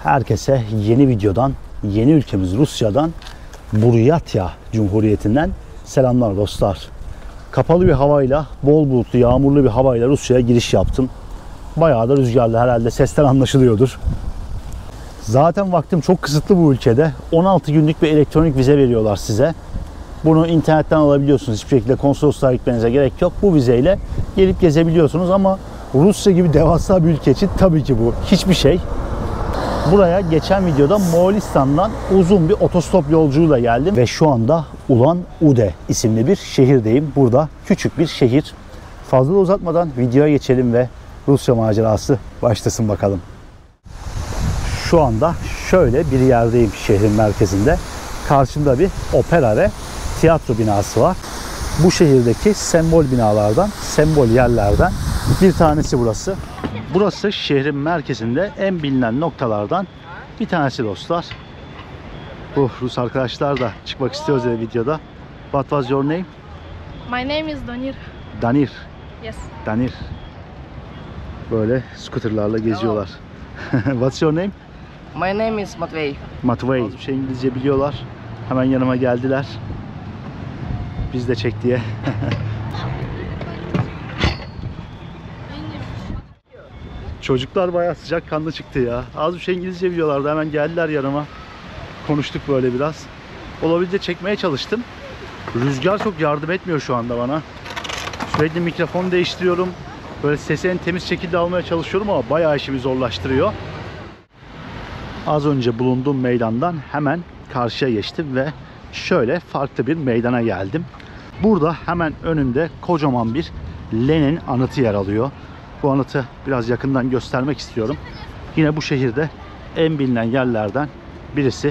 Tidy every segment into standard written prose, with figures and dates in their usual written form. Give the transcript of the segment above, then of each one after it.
Herkese yeni videodan, yeni ülkemiz Rusya'dan, Buryatya Cumhuriyeti'nden selamlar dostlar. Kapalı bir havayla, bol bulutlu, yağmurlu bir havayla Rusya'ya giriş yaptım. Bayağı da rüzgarlı, herhalde sesten anlaşılıyordur. Zaten vaktim çok kısıtlı bu ülkede. 16 günlük bir elektronik vize veriyorlar size. Bunu internetten alabiliyorsunuz. Hiçbir şekilde konsolosluğa gitmenize gerek yok. Bu vizeyle gelip gezebiliyorsunuz ama Rusya gibi devasa bir ülke için tabii ki bu hiçbir şey. Buraya geçen videoda Moğolistan'dan uzun bir otostop yolculuğuyla geldim ve şu anda Ulan-Ude isimli bir şehirdeyim. Burada küçük bir şehir. Fazla da uzatmadan videoya geçelim ve Rusya macerası başlasın bakalım. Şu anda şöyle bir yerdeyim şehrin merkezinde. Karşımda bir opera ve tiyatro binası var. Bu şehirdeki sembol binalardan, sembol yerlerden bir tanesi burası. Burası şehrin merkezinde en bilinen noktalardan bir tanesi dostlar. Bu Rus arkadaşlar da çıkmak istiyoruz ya videoda. What was your name? My name is Danir. Danir. Yes. Danir. Böyle scooterlarla geziyorlar. What's your name? My name is Matvey. Matvey. Bir şey İngilizce biliyorlar. Hemen yanıma geldiler. Biz de çek diye. Çocuklar bayağı sıcakkanlı çıktı ya. Az bir şey İngilizce biliyorlardı. Hemen geldiler yanıma. Konuştuk böyle biraz. Olabildiğince çekmeye çalıştım. Rüzgar çok yardım etmiyor şu anda bana. Sürekli mikrofon değiştiriyorum. Böyle sesi en temiz şekilde almaya çalışıyorum ama bayağı işimi zorlaştırıyor. Az önce bulunduğum meydandan hemen karşıya geçtim ve şöyle farklı bir meydana geldim. Burada hemen önümde kocaman bir Lenin anıtı yer alıyor. Bu anıtı biraz yakından göstermek istiyorum. Yine bu şehirde en bilinen yerlerden birisi.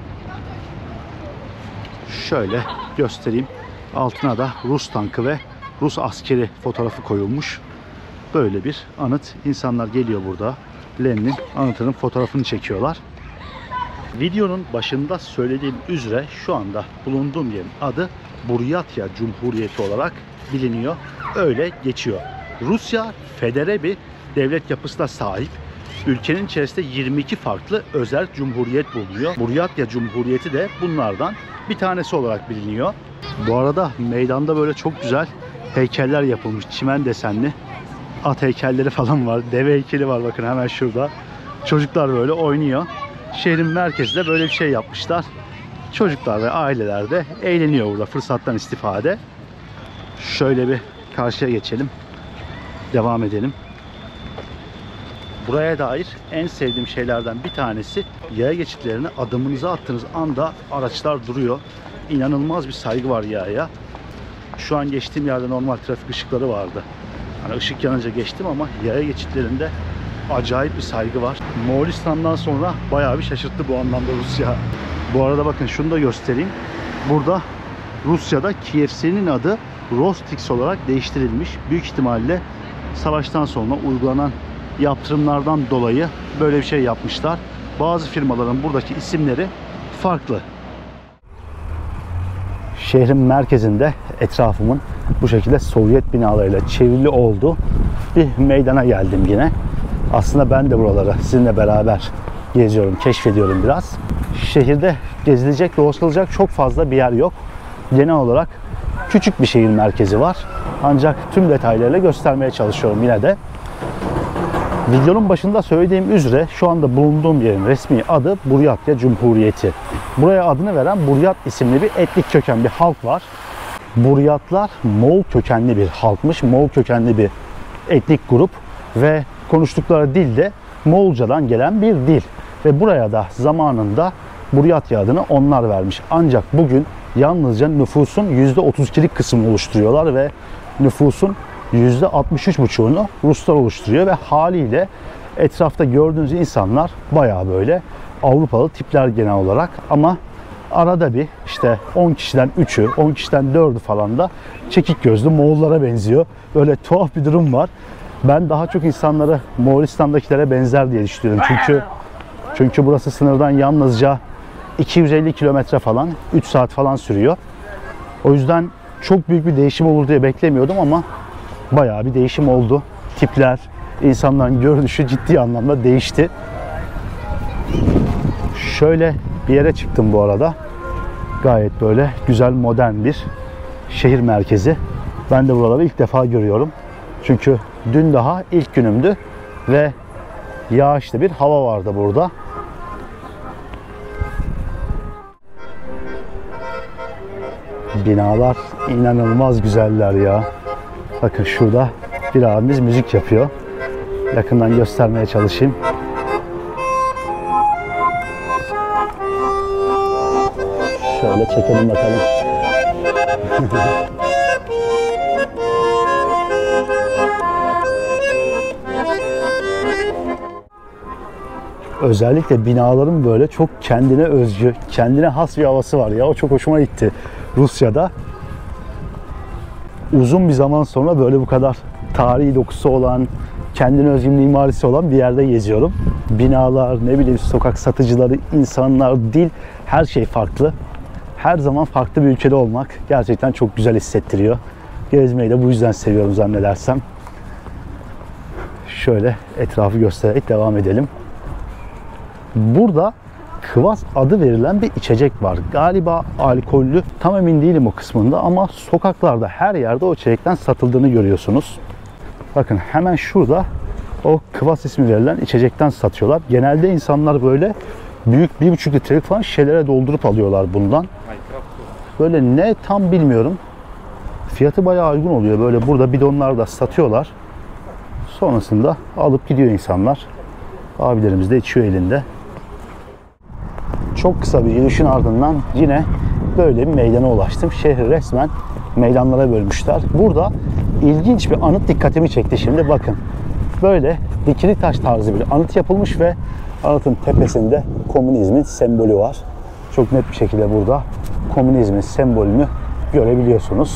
Şöyle göstereyim. Altına da Rus tankı ve Rus askeri fotoğrafı koyulmuş. Böyle bir anıt. İnsanlar geliyor burada. Lenin'in anıtının fotoğrafını çekiyorlar. Videonun başında söylediğim üzere şu anda bulunduğum yerin adı Buryatya Cumhuriyeti olarak biliniyor. Öyle geçiyor. Rusya federe bir devlet yapısına sahip. Ülkenin içerisinde 22 farklı özel cumhuriyet bulunuyor. Buryatya Cumhuriyeti de bunlardan bir tanesi olarak biliniyor. Bu arada meydanda böyle çok güzel heykeller yapılmış. Çimen desenli at heykelleri falan var. Deve heykeli var bakın hemen şurada. Çocuklar böyle oynuyor. Şehrin merkezinde böyle bir şey yapmışlar. Çocuklar ve aileler de eğleniyor burada fırsattan istifade. Şöyle bir karşıya geçelim. Devam edelim. Buraya dair en sevdiğim şeylerden bir tanesi yaya geçitlerine adımınızı attığınız anda araçlar duruyor. İnanılmaz bir saygı var yaya. Şu an geçtiğim yerde normal trafik ışıkları vardı. Hani ışık yanınca geçtim ama yaya geçitlerinde acayip bir saygı var. Moğolistan'dan sonra bayağı bir şaşırttı bu anlamda Rusya. Bu arada bakın şunu da göstereyim. Burada Rusya'da KFC'nin adı Rostix olarak değiştirilmiş. Büyük ihtimalle savaştan sonra uygulanan yaptırımlardan dolayı böyle bir şey yapmışlar. Bazı firmaların buradaki isimleri farklı. Şehrin merkezinde etrafımın bu şekilde Sovyet binalarıyla çevrili olduğu bir meydana geldim yine. Aslında ben de buraları sizinle beraber geziyorum, keşfediyorum biraz. Şehirde gezilecek, dolaşılacak çok fazla bir yer yok. Genel olarak küçük bir şehir merkezi var. Ancak tüm detaylarıyla göstermeye çalışıyorum yine de. Videonun başında söylediğim üzere şu anda bulunduğum yerin resmi adı Buryatya Cumhuriyeti. Buraya adını veren Buryat isimli bir etnik köken bir halk var. Buryatlar Moğol kökenli bir halkmış. Moğol kökenli bir etnik grup ve konuştukları dil de Moğolcadan gelen bir dil. Ve buraya da zamanında Buryatya adını onlar vermiş. Ancak bugün yalnızca nüfusun %32'lik kısmını oluşturuyorlar ve nüfusun %63,5'unu Ruslar oluşturuyor ve haliyle etrafta gördüğünüz insanlar bayağı böyle Avrupalı tipler genel olarak ama arada bir işte 10 kişiden 3'ü, 10 kişiden 4'ü falan da çekik gözlü Moğollara benziyor. Böyle tuhaf bir durum var. Ben daha çok insanları Moğolistan'dakilere benzer diye düşünüyorum. Çünkü burası sınırdan yalnızca 250 kilometre falan, 3 saat falan sürüyor. O yüzden çok büyük bir değişim olur diye beklemiyordum ama bayağı bir değişim oldu. Tipler, insanların görünüşü ciddi anlamda değişti. Şöyle bir yere çıktım bu arada. Gayet böyle güzel, modern bir şehir merkezi. Ben de buraları ilk defa görüyorum. Çünkü dün daha ilk günümdü ve yağışlı bir hava vardı burada. Binalar inanılmaz güzeller ya. Bakın şurada bir abimiz müzik yapıyor. Yakından göstermeye çalışayım. Şöyle çekelim bakalım. Özellikle binaların böyle çok kendine özgü, kendine has bir havası var ya. O çok hoşuma gitti. Rusya'da uzun bir zaman sonra böyle bu kadar tarihi dokusu olan, kendine özgü mimarisi olan bir yerde geziyorum. Binalar, ne bileyim sokak satıcıları, insanlar, dil, her şey farklı. Her zaman farklı bir ülkede olmak gerçekten çok güzel hissettiriyor. Gezmeyi de bu yüzden seviyorum zannedersem. Şöyle etrafı göstererek devam edelim. Burada Kvass adı verilen bir içecek var. Galiba alkollü, tam emin değilim o kısmında ama sokaklarda her yerde o içecekten satıldığını görüyorsunuz. Bakın hemen şurada o Kvass ismi verilen içecekten satıyorlar. Genelde insanlar böyle büyük 1,5 litrelik falan şişelere doldurup alıyorlar bundan. Böyle ne tam bilmiyorum. Fiyatı bayağı uygun oluyor. Böyle burada bidonlarda satıyorlar. Sonrasında alıp gidiyor insanlar. Abilerimiz de içiyor elinde. Çok kısa bir yürüyüşün ardından yine böyle bir meydana ulaştım. Şehri resmen meydanlara bölmüşler. Burada ilginç bir anıt dikkatimi çekti şimdi. Bakın böyle dikili taş tarzı bir anıt yapılmış ve anıtın tepesinde komünizmin sembolü var. Çok net bir şekilde burada komünizmin sembolünü görebiliyorsunuz.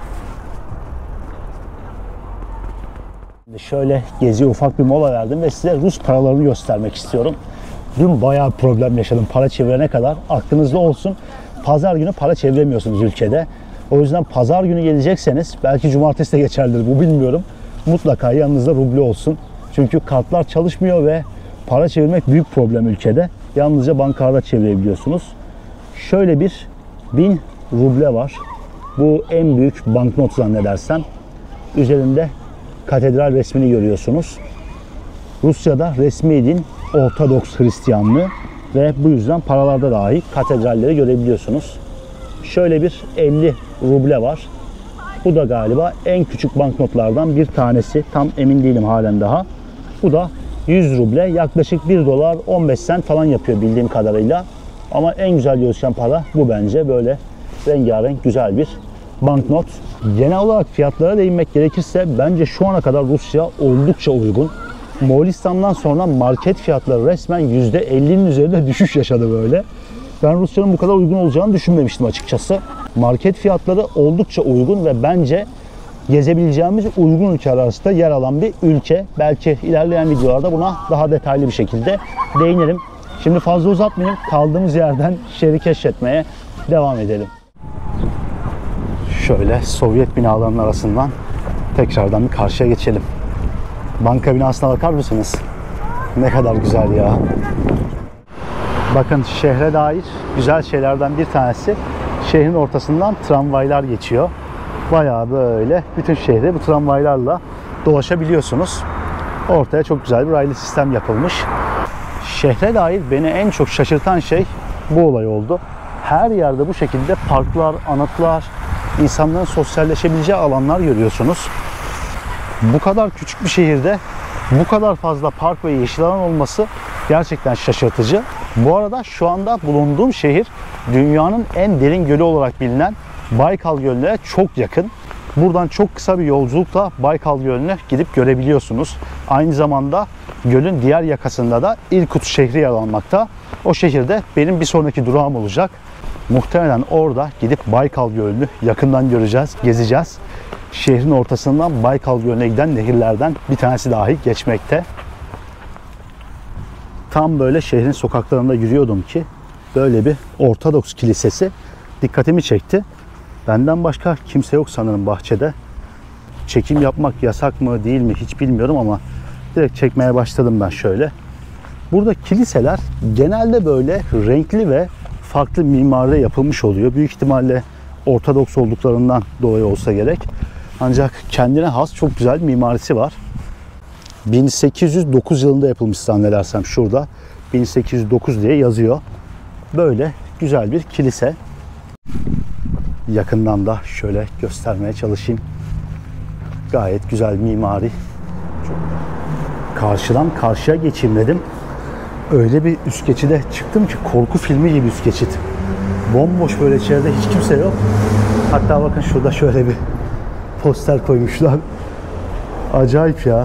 Şöyle geziye ufak bir mola verdim ve size Rus paralarını göstermek istiyorum. Dün bayağı problem yaşadım para çevirene kadar. Aklınızda olsun, pazar günü para çeviremiyorsunuz ülkede. O yüzden pazar günü gelecekseniz, belki cumartesi de geçerlidir bu bilmiyorum. Mutlaka yanınızda ruble olsun. Çünkü kartlar çalışmıyor ve para çevirmek büyük problem ülkede. Yalnızca bankalarda çevirebiliyorsunuz. Şöyle bir 1000 ruble var. Bu en büyük banknot zannedersem. Üzerinde katedral resmini görüyorsunuz. Rusya'da resmi din Ortodoks Hristiyanlığı ve bu yüzden paralarda dahi katedralleri görebiliyorsunuz. Şöyle bir 50 ruble var. Bu da galiba en küçük banknotlardan bir tanesi. Tam emin değilim halen daha. Bu da 100 ruble. Yaklaşık 1 dolar 15 sent falan yapıyor bildiğim kadarıyla. Ama en güzel gözüken para bu bence. Böyle rengarenk güzel bir banknot. Genel olarak fiyatlara değinmek gerekirse bence şu ana kadar Rusya oldukça uygun. Moğolistan'dan sonra market fiyatları resmen %50'nin üzerinde düşüş yaşadı böyle. Ben Rusya'nın bu kadar uygun olacağını düşünmemiştim açıkçası. Market fiyatları oldukça uygun ve bence gezebileceğimiz uygun ülke arasında yer alan bir ülke. Belki ilerleyen videolarda buna daha detaylı bir şekilde değinelim. Şimdi fazla uzatmayayım. Kaldığımız yerden şehri keşfetmeye devam edelim. Şöyle Sovyet binalarının arasından tekrardan bir karşıya geçelim. Banka binasına bakar mısınız? Ne kadar güzel ya. Bakın şehre dair güzel şeylerden bir tanesi, şehrin ortasından tramvaylar geçiyor. Bayağı böyle bütün şehri bu tramvaylarla dolaşabiliyorsunuz. Ortaya çok güzel bir raylı sistem yapılmış. Şehre dair beni en çok şaşırtan şey bu olay oldu. Her yerde bu şekilde parklar, anıtlar, insanların sosyalleşebileceği alanlar görüyorsunuz. Bu kadar küçük bir şehirde bu kadar fazla park ve yeşil alan olması gerçekten şaşırtıcı. Bu arada şu anda bulunduğum şehir dünyanın en derin gölü olarak bilinen Baykal Gölü'ne çok yakın. Buradan çok kısa bir yolculukla Baykal Gölü'nü gidip görebiliyorsunuz. Aynı zamanda gölün diğer yakasında da Irkutsk şehri yer almakta. O şehirde benim bir sonraki durağım olacak. Muhtemelen orada gidip Baykal Gölü'nü yakından göreceğiz, gezeceğiz. Şehrin ortasından Baykal Gölü'ne giden nehirlerden bir tanesi dahi geçmekte. Tam böyle şehrin sokaklarında yürüyordum ki böyle bir Ortodoks kilisesi dikkatimi çekti. Benden başka kimse yok sanırım bahçede. Çekim yapmak yasak mı değil mi hiç bilmiyorum ama direkt çekmeye başladım ben şöyle. Burada kiliseler genelde böyle renkli ve farklı mimaride yapılmış oluyor. Büyük ihtimalle Ortodoks olduklarından dolayı olsa gerek. Ancak kendine has çok güzel mimarisi var. 1809 yılında yapılmış zannedersem şurada. 1809 diye yazıyor. Böyle güzel bir kilise. Yakından da şöyle göstermeye çalışayım. Gayet güzel mimari. Karşıdan karşıya geçeyim dedim. Öyle bir üst geçide çıktım ki korku filmi gibi üst geçit. Bomboş, böyle içeride hiç kimse yok. Hatta bakın şurada şöyle bir poster koymuşlar. Acayip ya.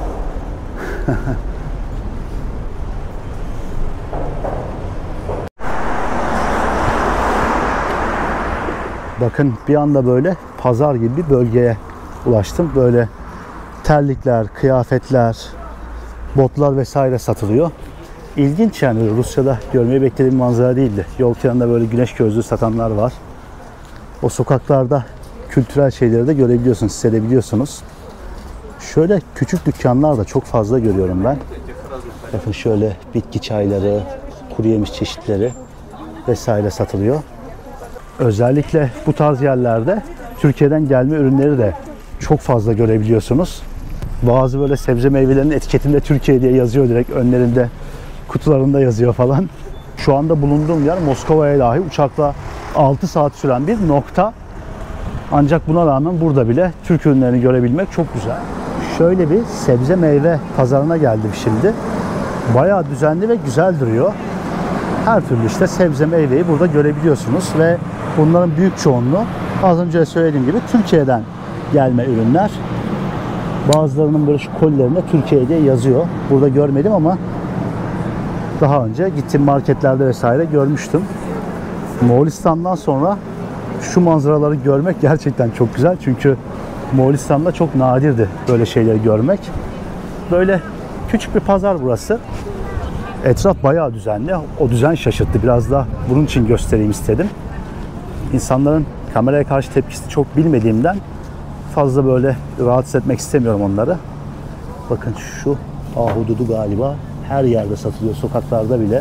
Bakın bir anda böyle pazar gibi bir bölgeye ulaştım. Böyle terlikler, kıyafetler, botlar vesaire satılıyor. İlginç yani, Rusya'da görmeyi beklediğim manzara değildi. Yol kenarında böyle güneş gözlüğü satanlar var. O sokaklarda kültürel şeyleri de görebiliyorsunuz, hissedebiliyorsunuz. Şöyle küçük dükkanlar da çok fazla görüyorum ben. Bakın şöyle bitki çayları, kuru yemiş çeşitleri vesaire satılıyor. Özellikle bu tarz yerlerde Türkiye'den gelme ürünleri de çok fazla görebiliyorsunuz. Bazı böyle sebze meyvelerin etiketinde Türkiye diye yazıyor direkt, önlerinde, kutularında yazıyor falan. Şu anda bulunduğum yer Moskova'ya dahi uçakla 6 saat süren bir nokta. Ancak buna rağmen burada bile Türk ürünlerini görebilmek çok güzel. Şöyle bir sebze meyve pazarına geldim şimdi. Bayağı düzenli ve güzel duruyor. Her türlü işte sebze meyveyi burada görebiliyorsunuz ve bunların büyük çoğunluğu az önce söylediğim gibi Türkiye'den gelme ürünler. Bazılarının böyle şu kolilerinde Türkiye diye yazıyor. Burada görmedim ama daha önce gittiğim marketlerde vesaire görmüştüm. Moğolistan'dan sonra şu manzaraları görmek gerçekten çok güzel. Çünkü Moğolistan'da çok nadirdi böyle şeyleri görmek. Böyle küçük bir pazar burası. Etraf bayağı düzenli. O düzen şaşırttı. Biraz da bunun için göstereyim istedim. İnsanların kameraya karşı tepkisi çok bilmediğimden fazla böyle rahatsız etmek istemiyorum onları. Bakın şu ahududu galiba her yerde satılıyor, sokaklarda bile.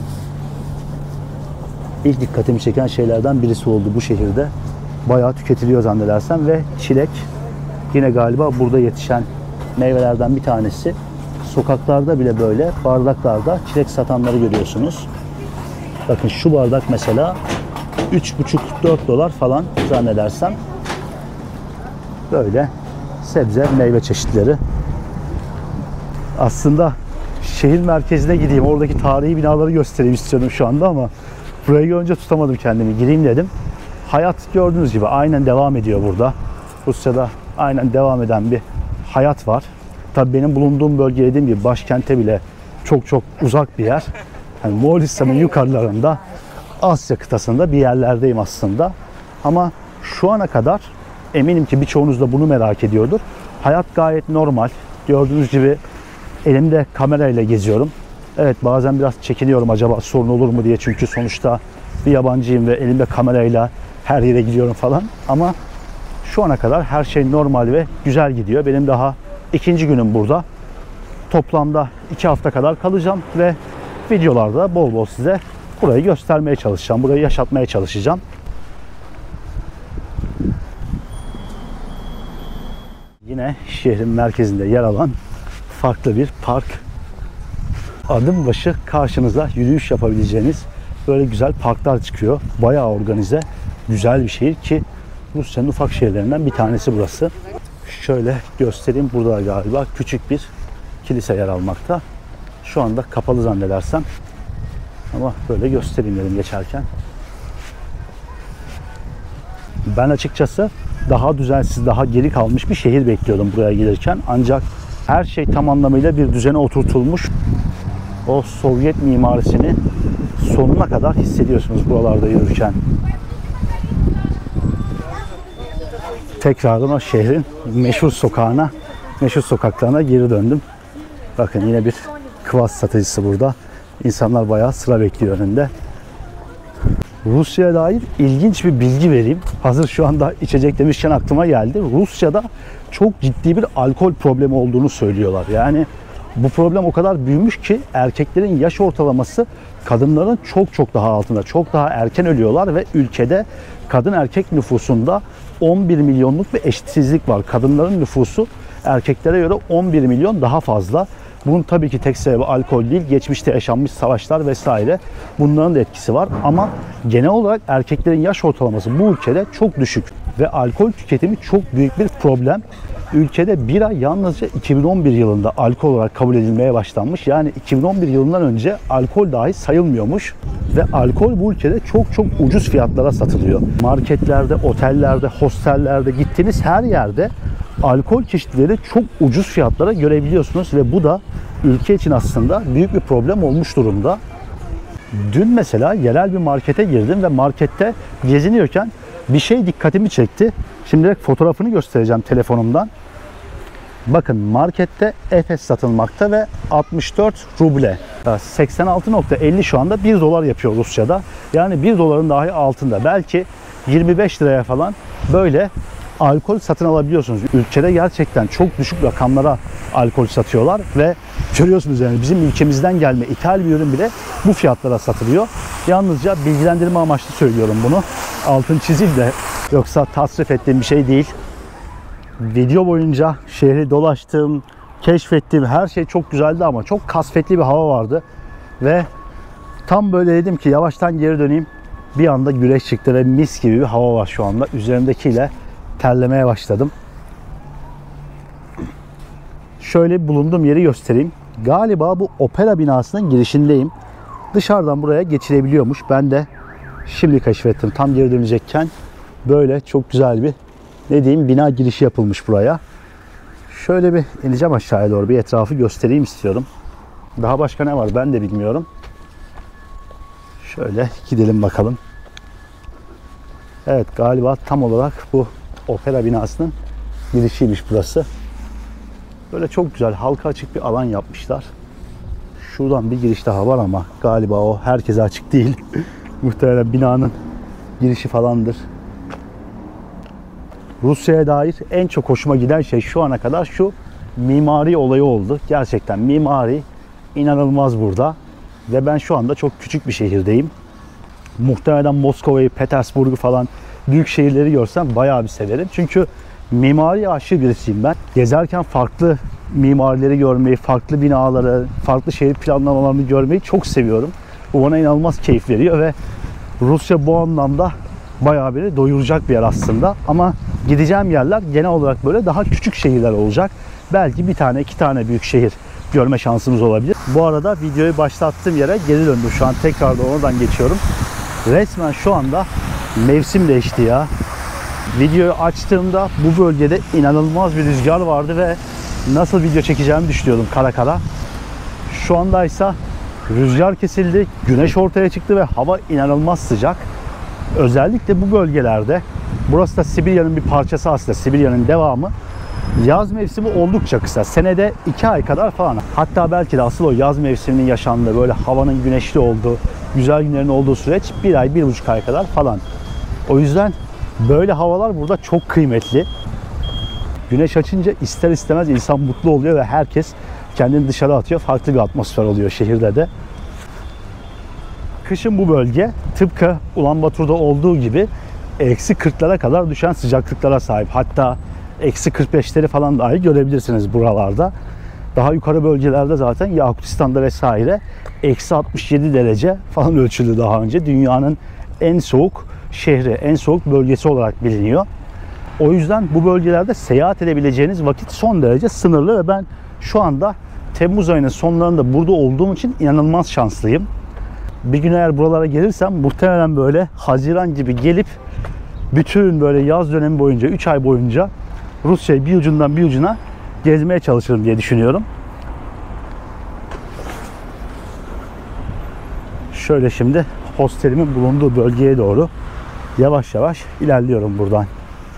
İlk dikkatimi çeken şeylerden birisi oldu bu şehirde. Bayağı tüketiliyor zannedersem ve çilek yine galiba burada yetişen meyvelerden bir tanesi. Sokaklarda bile böyle bardaklarda çilek satanları görüyorsunuz. Bakın şu bardak mesela 3,5-4 dolar falan zannedersem. Böyle sebze meyve çeşitleri. Aslında şehir merkezine gideyim, oradaki tarihi binaları göstereyim istiyorum şu anda ama burayı görünce tutamadım kendimi. Gireyim dedim. Hayat gördüğünüz gibi aynen devam ediyor burada. Rusya'da aynen devam eden bir hayat var. Tabii benim bulunduğum bölge, dediğim gibi başkente bile çok çok uzak bir yer. Yani Moğolistan'ın yukarılarında, Asya kıtasında bir yerlerdeyim aslında. Ama şu ana kadar eminim ki birçoğunuz da bunu merak ediyordur. Hayat gayet normal. Gördüğünüz gibi elimde kamerayla geziyorum. Evet, bazen biraz çekiniyorum acaba sorun olur mu diye. Çünkü sonuçta bir yabancıyım ve elimde kamerayla her yere gidiyorum falan. Ama şu ana kadar her şey normal ve güzel gidiyor. Benim daha ikinci günüm burada. Toplamda 2 hafta kadar kalacağım ve videolarda bol bol size burayı göstermeye çalışacağım. Burayı yaşatmaya çalışacağım. Yine şehrin merkezinde yer alan farklı bir park. Adım başı karşınıza yürüyüş yapabileceğiniz böyle güzel parklar çıkıyor. Bayağı organize, güzel bir şehir ki Rusya'nın ufak şehirlerinden bir tanesi burası. Şöyle göstereyim, burada galiba küçük bir kilise yer almakta. Şu anda kapalı zannedersem ama böyle göstereyim dedim geçerken. Ben açıkçası daha düzensiz, daha geri kalmış bir şehir bekliyordum buraya gelirken. Ancak her şey tam anlamıyla bir düzene oturtulmuş. O Sovyet mimarisini sonuna kadar hissediyorsunuz buralarda yürürken. Tekrardan o şehrin meşhur sokağına, meşhur sokaklarına geri döndüm. Bakın yine bir kvass satıcısı burada. İnsanlar bayağı sıra bekliyor önünde. Rusya'ya dair ilginç bir bilgi vereyim. Hazır şu anda içecek demişken aklıma geldi. Rusya'da çok ciddi bir alkol problemi olduğunu söylüyorlar. Yani Bu problem o kadar büyümüş ki erkeklerin yaş ortalaması kadınların çok daha altında. Çok daha erken ölüyorlar ve ülkede kadın erkek nüfusunda 11 milyonluk bir eşitsizlik var. Kadınların nüfusu erkeklere göre 11 milyon daha fazla. Bunun tabii ki tek sebebi alkol değil, geçmişte yaşanmış savaşlar vesaire. Bunların da etkisi var ama genel olarak erkeklerin yaş ortalaması bu ülkede çok düşük ve alkol tüketimi çok büyük bir problem. Ülkede bira yalnızca 2011 yılında alkol olarak kabul edilmeye başlanmış. Yani 2011 yılından önce alkol dahi sayılmıyormuş ve alkol bu ülkede çok ucuz fiyatlara satılıyor. Marketlerde, otellerde, hostellerde, gittiğiniz her yerde alkol çeşitleri çok ucuz fiyatlara görebiliyorsunuz ve bu da ülke için aslında büyük bir problem olmuş durumda. Dün mesela yerel bir markete girdim ve markette geziniyorken bir şey dikkatimi çekti. Şimdi direkt fotoğrafını göstereceğim telefonumdan. Bakın markette Efes satılmakta ve 64 ruble. 86.50 şu anda 1 dolar yapıyor Rusya'da. Yani 1 doların dahi altında. Belki 25 liraya falan böyle alkol satın alabiliyorsunuz. Ülkede gerçekten çok düşük rakamlara alkol satıyorlar ve görüyorsunuz yani bizim ülkemizden gelme ithal bir ürün bile bu fiyatlara satılıyor. Yalnızca bilgilendirme amaçlı söylüyorum bunu. Altın çizeyim de yoksa tasrif ettiğim bir şey değil. Video boyunca şehri dolaştım, keşfettiğim her şey çok güzeldi ama çok kasvetli bir hava vardı. Ve tam böyle dedim ki yavaştan geri döneyim. Bir anda güneş çıktı ve mis gibi bir hava var şu anda. Üzerimdekiyle terlemeye başladım. Şöyle bulunduğum yeri göstereyim. Galiba bu opera binasının girişindeyim. Dışarıdan buraya geçilebiliyormuş. Ben de şimdi keşfettim. Tam geri dönecekken böyle çok güzel bir bina girişi yapılmış buraya. Şöyle bir ineceğim aşağıya doğru, bir etrafı göstereyim istiyorum. Daha başka ne var ben de bilmiyorum. Şöyle gidelim bakalım. Evet, galiba tam olarak bu opera binasının girişiymiş burası. Böyle çok güzel halka açık bir alan yapmışlar. Şuradan bir giriş daha var ama galiba o herkese açık değil. Muhtemelen binanın girişi falandır. Rusya'ya dair en çok hoşuma giden şey şu ana kadar şu mimari olayı oldu. Gerçekten mimari inanılmaz burada. Ve ben şu anda çok küçük bir şehirdeyim. Muhtemelen Moskova'yı, Petersburg'u falan büyük şehirleri görsem bayağı bir severim. Çünkü mimari aşığı birisiyim ben. Gezerken farklı mimarileri görmeyi, farklı binaları, farklı şehir planlamalarını görmeyi çok seviyorum. Bu bana inanılmaz keyif veriyor ve Rusya bu anlamda bayağı beni doyuracak bir yer aslında. Ama gideceğim yerler genel olarak böyle daha küçük şehirler olacak. Belki bir tane, iki tane büyük şehir görme şansımız olabilir. Bu arada videoyu başlattığım yere geri döndüm. Şu an tekrardan oradan geçiyorum. Resmen şu anda mevsim değişti ya. Videoyu açtığımda bu bölgede inanılmaz bir rüzgar vardı ve nasıl video çekeceğimi düşünüyordum kara kara. Şu andaysa rüzgar kesildi, güneş ortaya çıktı ve hava inanılmaz sıcak. Özellikle bu bölgelerde, burası da Sibirya'nın bir parçası aslında, Sibirya'nın devamı. Yaz mevsimi oldukça kısa. Senede 2 ay kadar falan. Hatta belki de asıl o yaz mevsiminin yaşandığı, böyle havanın güneşli olduğu, güzel günlerin olduğu süreç 1 ay, 1,5 ay kadar falan. O yüzden böyle havalar burada çok kıymetli. Güneş açınca ister istemez insan mutlu oluyor ve herkes kendini dışarı atıyor. Farklı bir atmosfer oluyor şehirde de. Kışın bu bölge tıpkı Ulanbator'da olduğu gibi eksi 40'lara kadar düşen sıcaklıklara sahip. Hatta eksi 45'leri falan dahi görebilirsiniz buralarda. Daha yukarı bölgelerde zaten Yakutistan'da vesaire eksi 67 derece falan ölçüldü daha önce. Dünyanın en soğuk şehri, en soğuk bölgesi olarak biliniyor. O yüzden bu bölgelerde seyahat edebileceğiniz vakit son derece sınırlı ve ben şu anda Temmuz ayının sonlarında burada olduğum için inanılmaz şanslıyım. Bir gün eğer buralara gelirsem muhtemelen böyle Haziran gibi gelip bütün böyle yaz dönemi boyunca, 3 ay boyunca Rusya'yı bir ucundan bir ucuna gezmeye çalışırım diye düşünüyorum. Şöyle şimdi hostelimin bulunduğu bölgeye doğru yavaş yavaş ilerliyorum buradan.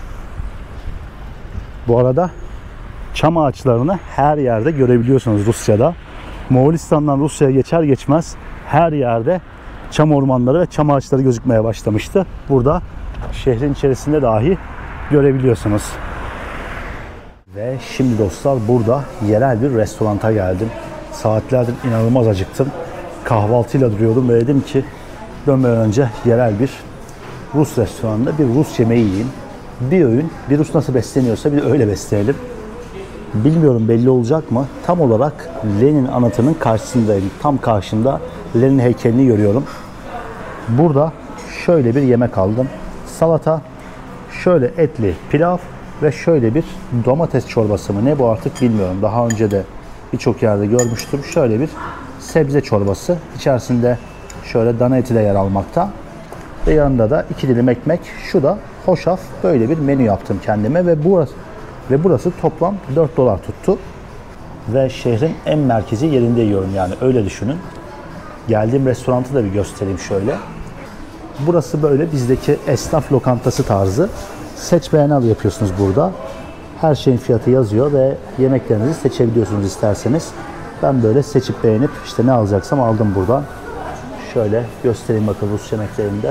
Bu arada çam ağaçlarını her yerde görebiliyorsunuz Rusya'da. Moğolistan'dan Rusya'ya geçer geçmez her yerde çam ormanları ve çam ağaçları gözükmeye başlamıştı. Burada şehrin içerisinde dahi görebiliyorsunuz. Ve şimdi dostlar burada yerel bir restoranta geldim. Saatlerdir inanılmaz acıktım. Kahvaltıyla duruyordum ve dedim ki dönmeden önce yerel bir Rus restoranında bir Rus yemeği yiyeyim. Bir öğün, bir Rus nasıl besleniyorsa bir de öyle besleyelim. Bilmiyorum belli olacak mı? Tam olarak Lenin anıtının karşısındayım. Tam karşımda Lenin heykelini görüyorum. Burada şöyle bir yemek aldım. Salata, şöyle etli pilav ve şöyle bir domates çorbası mı ne bu artık bilmiyorum. Daha önce de birçok yerde görmüştüm. Şöyle bir sebze çorbası. İçerisinde şöyle dana eti de yer almakta. Ve yanında da 2 dilim ekmek. Şu da hoşaf. Böyle bir menü yaptım kendime ve burası toplam $4 tuttu. Ve şehrin en merkezi yerinde yiyorum yani öyle düşünün. Geldiğim restoranı da bir göstereyim şöyle. Burası böyle bizdeki esnaf lokantası tarzı. Seç beğen al yapıyorsunuz burada. Her şeyin fiyatı yazıyor ve yemeklerinizi seçebiliyorsunuz isterseniz. Ben böyle seçip beğenip işte ne alacaksam aldım buradan. Şöyle göstereyim bakın Rus yemeklerinde.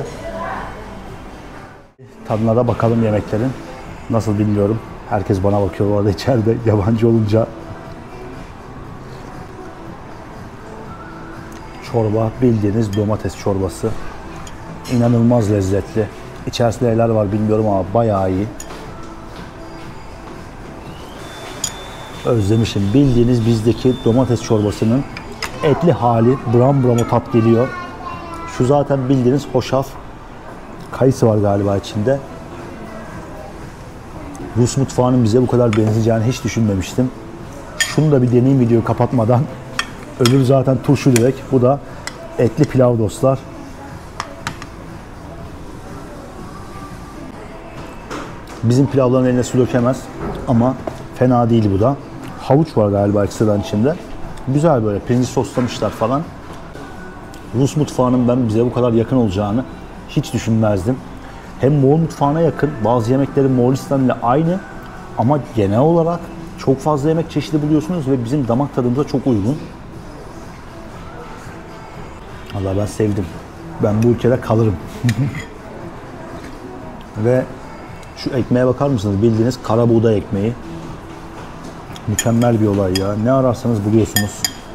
Tadına da bakalım yemeklerin. Nasıl bilmiyorum. Herkes bana bakıyor orada içeride yabancı olunca. Çorba bildiğiniz domates çorbası. İnanılmaz lezzetli. İçerisinde neler var bilmiyorum ama bayağı iyi. Özlemişim. Bildiğiniz bizdeki domates çorbasının etli hali. Bram bram o tat geliyor. Şu zaten bildiğiniz hoşaf. Kayısı var galiba içinde. Rus mutfağının bize bu kadar benzeyeceğini hiç düşünmemiştim. Şunu da bir deneyim videoyu kapatmadan. Öbürü zaten turşu direkt. Bu da etli pilav dostlar. Bizim pilavların eline su dökemez ama fena değil bu da. Havuç var galiba ekstradan içinde. Güzel böyle pirinci soslamışlar falan. Rus mutfağının ben bize bu kadar yakın olacağını hiç düşünmezdim. Hem Moğol mutfağına yakın, bazı yemekleri Moğolistan ile aynı ama genel olarak çok fazla yemek çeşidi buluyorsunuz ve bizim damak tadımıza çok uygun. Vallahi ben sevdim. Ben bu ülkede kalırım. Ve şu ekmeğe bakar mısınız? Bildiğiniz kara buğday ekmeği. Mükemmel bir olay ya. Ne ararsanız buluyorsunuz.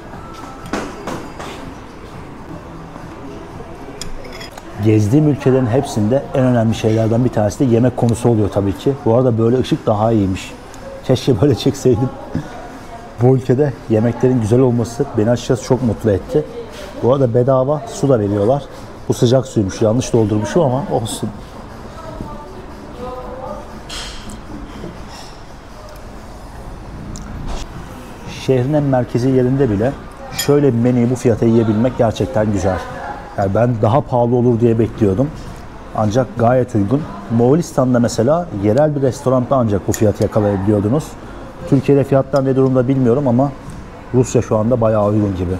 Gezdiğim ülkelerin hepsinde en önemli şeylerden bir tanesi de yemek konusu oluyor tabii ki. Bu arada böyle ışık daha iyiymiş. Keşke böyle çekseydim. Bu ülkede yemeklerin güzel olması beni açıkçası çok mutlu etti. Bu arada bedava su da veriyorlar. Bu sıcak suymuş. Yanlış doldurmuşum ama olsun. Şehrin en merkezi yerinde bile şöyle bir menüyü bu fiyata yiyebilmek gerçekten güzel. Yani ben daha pahalı olur diye bekliyordum. Ancak gayet uygun. Moğolistan'da mesela yerel bir restoranda ancak bu fiyatı yakalayabiliyordunuz. Türkiye'de fiyatlar ne durumda bilmiyorum ama Rusya şu anda bayağı uygun gibi.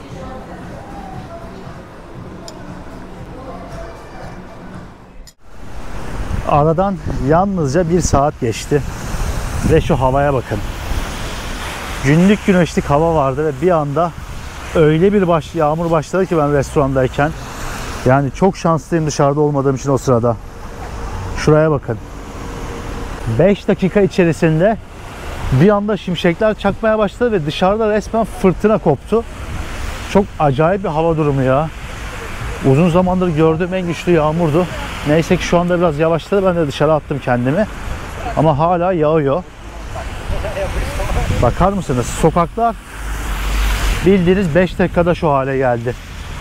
Aradan yalnızca 1 saat geçti. Ve şu havaya bakın. Günlük güneşlik hava vardı ve bir anda öyle bir yağmur başladı ki ben restorandayken. Yani çok şanslıyım dışarıda olmadığım için o sırada. Şuraya bakın. 5 dakika içerisinde bir anda şimşekler çakmaya başladı ve dışarıda resmen fırtına koptu. Çok acayip bir hava durumu ya. Uzun zamandır gördüğüm en güçlü yağmurdu. Neyse ki şu anda biraz yavaşladı. Ben de dışarı attım kendimi. Ama hala yağıyor. Bakar mısınız? Sokaklar bildiğiniz 5 dakikada şu hale geldi.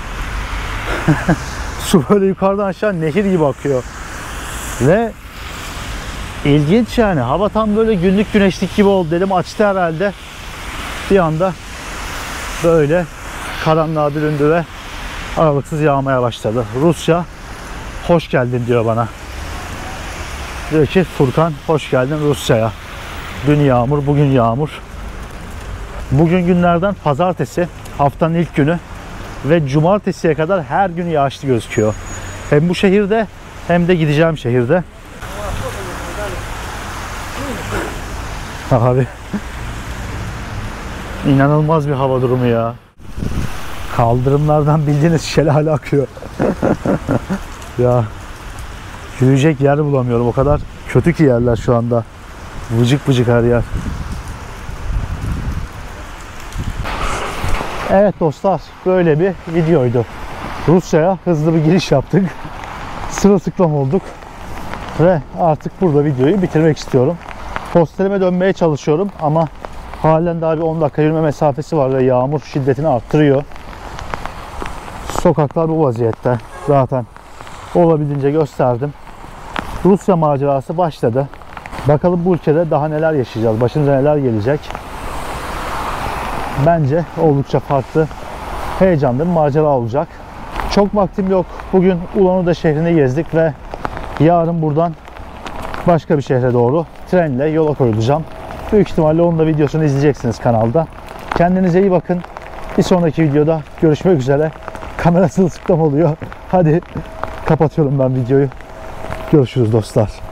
Su böyle yukarıdan aşağı nehir gibi akıyor. Ve ilginç yani. Hava tam böyle günlük güneşlik gibi oldu dedim. Açtı herhalde. Bir anda böyle karanlığa büründü ve aralıksız yağmaya başladı. Rusça hoş geldin diyor bana. Diyor ki Furkan hoş geldin Rusya'ya. Dün yağmur, bugün yağmur. Bugün günlerden pazartesi, haftanın ilk günü ve cumartesiye kadar her gün yağışlı gözüküyor. Hem bu şehirde hem de gideceğim şehirde. Abi inanılmaz bir hava durumu ya. Kaldırımlardan bildiğiniz şelale akıyor. Ya yürüyecek yer bulamıyorum. O kadar kötü ki yerler şu anda. Vıcık vıcık her yer. Evet dostlar, böyle bir videoydu. Rusya'ya hızlı bir giriş yaptık. Sırılsıklam olduk. Ve artık burada videoyu bitirmek istiyorum. Hostelime dönmeye çalışıyorum ama halen daha bir 10 dakika yürüme mesafesi var ve yağmur şiddetini arttırıyor. Sokaklar bu vaziyette. Zaten olabildiğince gösterdim. Rusya macerası başladı. Bakalım bu ülkede daha neler yaşayacağız, başımıza neler gelecek. Bence oldukça farklı, heyecanlı bir macera olacak. Çok vaktim yok. Bugün Ulan-Ude şehrini gezdik ve yarın buradan başka bir şehre doğru trenle yola koyulacağım. Büyük ihtimalle onun da videosunu izleyeceksiniz kanalda. Kendinize iyi bakın. Bir sonraki videoda görüşmek üzere. Kamera sırılsıklam oluyor. Hadi kapatıyorum ben videoyu. Görüşürüz dostlar.